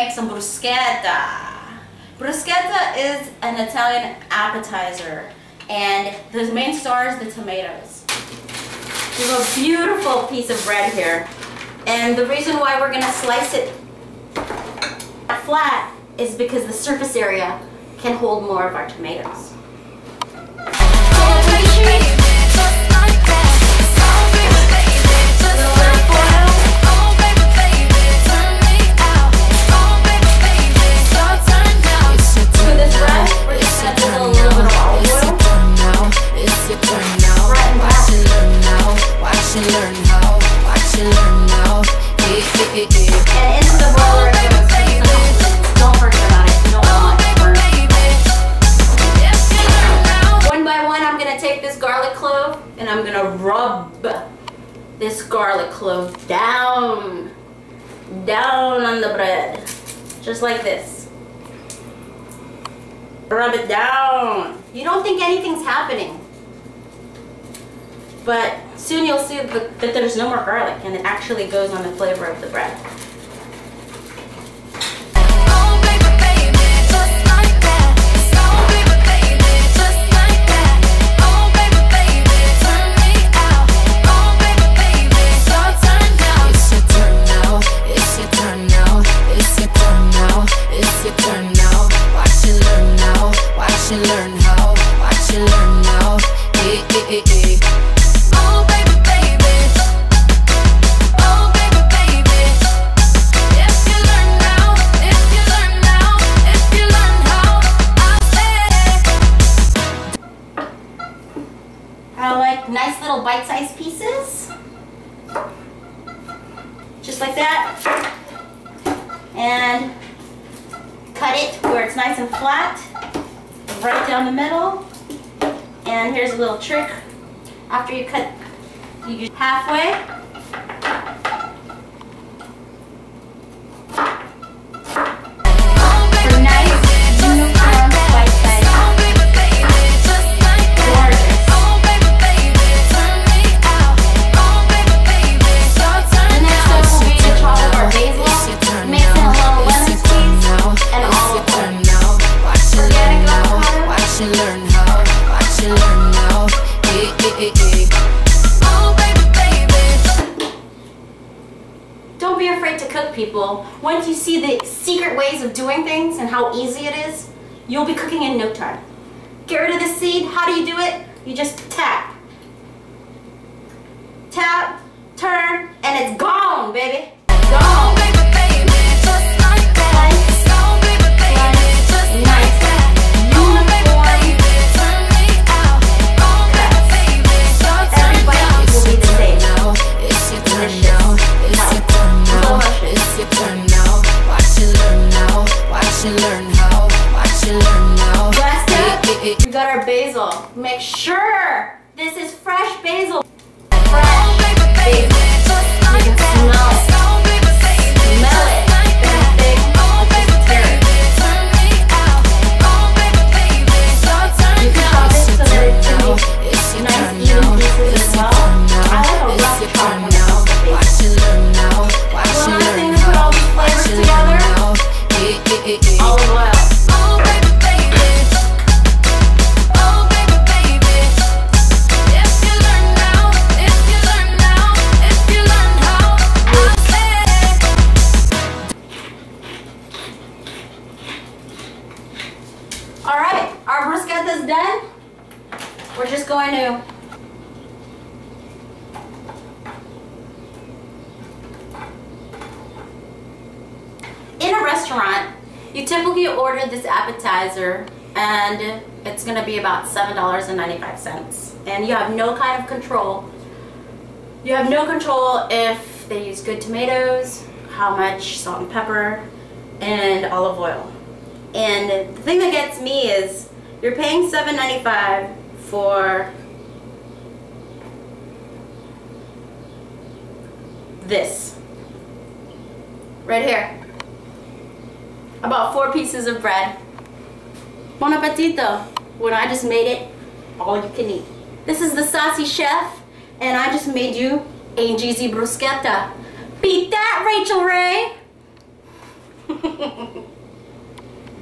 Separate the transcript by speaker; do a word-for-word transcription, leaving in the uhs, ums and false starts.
Speaker 1: make some bruschetta. Bruschetta is an Italian appetizer, and the main star is the tomatoes. We have a beautiful piece of bread here, and the reason why we're gonna slice it flat is because the surface area can hold more of our tomatoes. And I'm gonna rub this garlic clove down, down on the bread, just like this. Rub it down. You don't think anything's happening, but soon you'll see that there's no more garlic, and it actually goes on the flavor of the bread. I like nice little bite-sized pieces, just like that, and cut it where it's nice and flat, right down the middle. And here's a little trick: after you cut, you do halfway. Don't be afraid to cook, people. Once you see the secret ways of doing things and how easy it is, you'll be cooking in no time. Get rid of the seed. How do you do it? You just tap. Tap, turn, and it's gone, baby. Gone. We got our basil. Make sure this is fresh basil. Fresh basil. You can smell it. Smell it. It's big. Just tear it. You can chop it so that it's going to be nice even pieces as well. I like a rough chop when it comes to basil. One last thing to put all these flavors together. Olive oil. Alright, our bruschetta is done. We're just going to in a restaurant, you typically order this appetizer and it's going to be about seven dollars and ninety-five cents. And you have no kind of control. You have no control if they use good tomatoes, how much salt and pepper, and olive oil. And the thing that gets me is you're paying seven ninety-five for this right here. About four pieces of bread. Bon appetito. When I just made it, all you can eat. This is the Saucy Chef, and I just made you a cheesy bruschetta. Beat that, Rachel Ray!